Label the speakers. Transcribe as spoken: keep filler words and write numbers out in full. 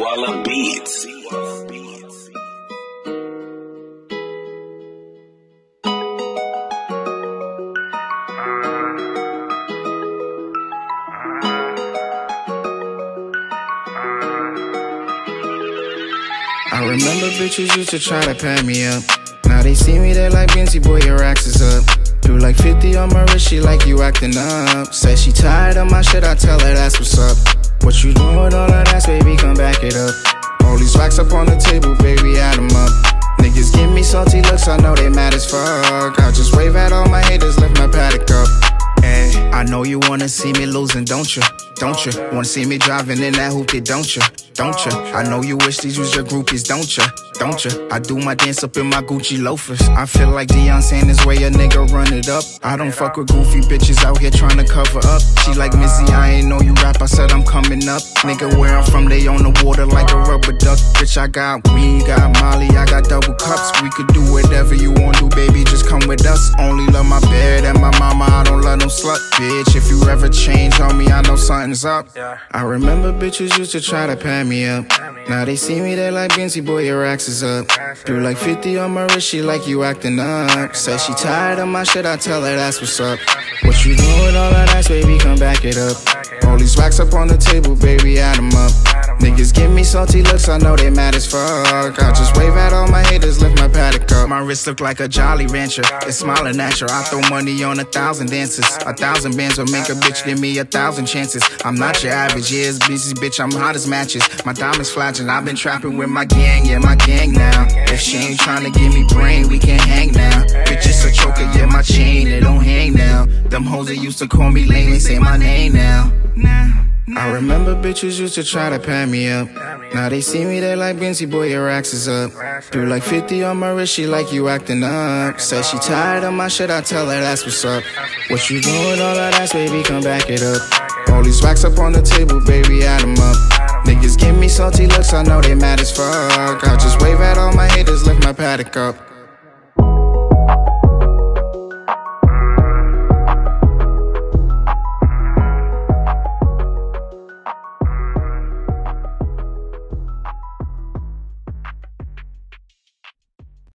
Speaker 1: Walla Beats.
Speaker 2: I remember bitches used to try to pan me up. Now they see me, they like, Benzie, boy, your axe is up. Do like fifty on my wrist, she like you acting up. Said she tired of my shit, I tell her that's what's up. What you doing with all of that, baby, come back it up. All these racks up on the table, baby, add them up. Niggas give me salty looks, I know they mad as fuck. I just wave at all my haters, lift my paddock up. Hey, I know you wanna see me losing, don't you? Don't you? Wanna see me driving in that hoopty, don't you? Don't you? I know you wish these was your groupies, don't you? Don't you? I do my dance up in my Gucci loafers. I feel like Deion Sanders, way a nigga run it up. I don't fuck with goofy bitches out here trying to cover up. She like, Missy, I ain't know you rap, I said I'm coming up. Nigga, where I'm from, they on the water like a rubber duck. Bitch, I got weed, got Molly, I got double cups. We could do whatever you want to, baby, just come with us. Only love my bed and my mama, I don't love no slut. Bitch, if you ever change on me, I know something's up. I remember bitches used to try to pan me up. Now they see me, they like, Benzie, boy, your axe is up. Do like fifty on my wrist, she like you acting up. Said she tired of my shit, I tell her that's what's up. What you doing with all of that, baby, come back it up. All these racks up on the table, baby, add them up. Niggas give me salty looks, I know they mad as fuck. I just wave at all my haters, lift my paddock up. My wrist look like a Jolly Rancher, it's smiling at you. I throw money on a thousand dances. A thousand bands will make a bitch give me a thousand chances. I'm not your average, yeah, it's busy, bitch, I'm hot as matches. My diamonds flashing, I've been trapping with my gang, yeah, my gang now. If she ain't tryna give me brain, we can hang now. Bitch, it's a choker, yeah, my chain, it don't hang now. Them hoes that used to call me lame, they say my name now. I remember bitches used to try to pan me up. Now they see me, they like, Benzie, boy, your axe is up. Do like fifty on my wrist, she like you acting up. Said she tired of my shit, I tell her that's what's up. What you doing with all of that, baby, come back it up. All these racks up on the table, baby, add them up. Niggas give me salty looks, I know they mad as fuck. I just wave at all my haters, lift my paddock up.